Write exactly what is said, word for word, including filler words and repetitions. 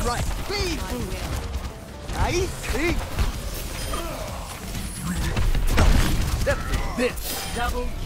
right. Clean food. Ahí, sí. That's this. Double